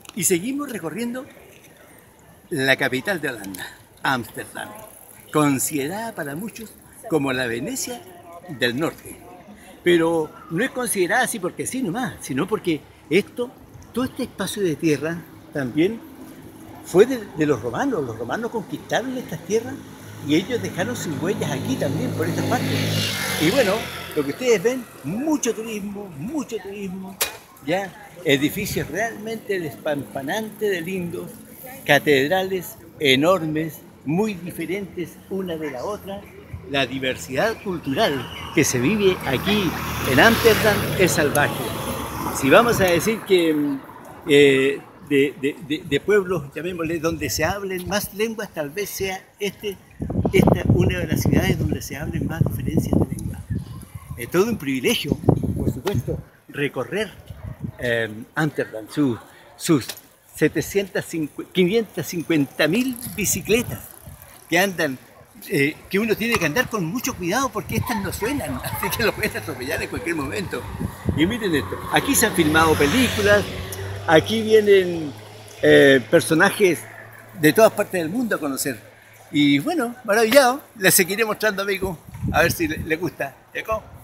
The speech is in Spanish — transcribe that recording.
Y seguimos recorriendo la capital de Holanda, Ámsterdam, considerada para muchos como la Venecia del norte. Pero no es considerada así porque sí nomás, sino porque todo este espacio de tierra también fue de los romanos. Los romanos conquistaron estas tierras y ellos dejaron sus huellas aquí también, por esta parte. Y bueno, lo que ustedes ven, mucho turismo, ya, edificios realmente despampanantes de lindos, catedrales enormes, muy diferentes una de la otra. La diversidad cultural que se vive aquí en Ámsterdam es salvaje. Si vamos a decir que de pueblos, llamémosle, donde se hablen más lenguas, tal vez sea esta una de las ciudades donde se hablen más diferencias de lengua. Es todo un privilegio, por supuesto, recorrer Ámsterdam, sus 550.000 bicicletas que andan, que uno tiene que andar con mucho cuidado porque estas no suenan, así que lo pueden atropellar en cualquier momento. Y miren esto, aquí se han filmado películas, aquí vienen personajes de todas partes del mundo a conocer. Y bueno, maravillado, les seguiré mostrando, amigos, a ver si les gusta. ¿De acuerdo?